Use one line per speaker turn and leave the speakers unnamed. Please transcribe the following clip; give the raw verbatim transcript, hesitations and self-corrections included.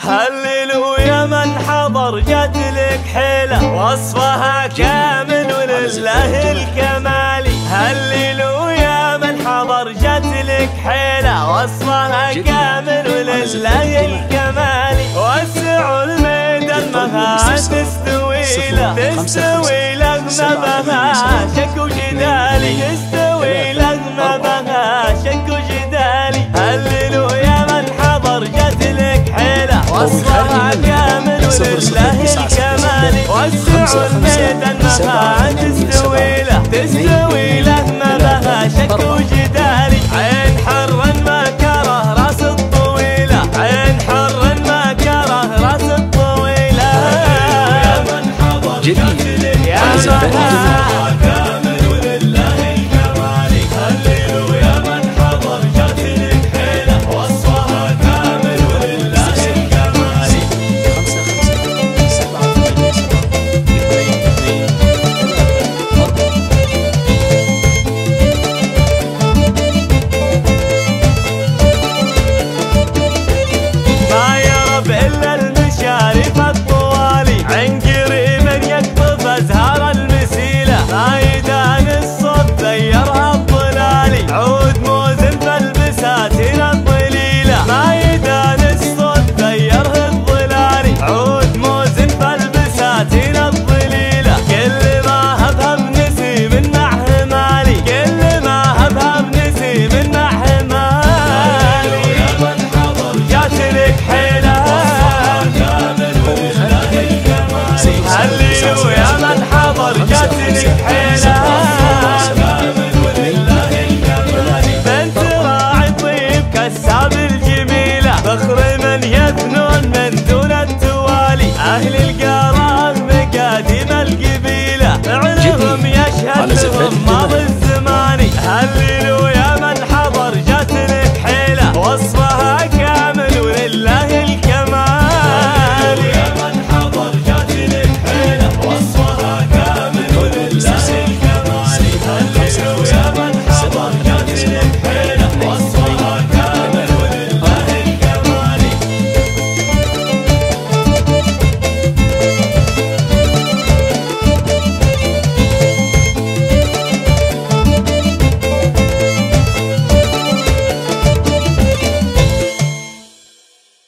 هللويا من حضر جات لك حيلة وصفها كامل ولله الكمال. هللويا من حضر جات لك حيلة وصفها كامل ولله الكمال. وسعوا الميدان مها تستوي له تستوي له ما بها شك وجدالي تستوي له ما بها شك وجدالي. هللويا من حضر جات لك حيلة وصفها كامل ولله الكمال. وسعوا الميدان مها تستوي له تستوي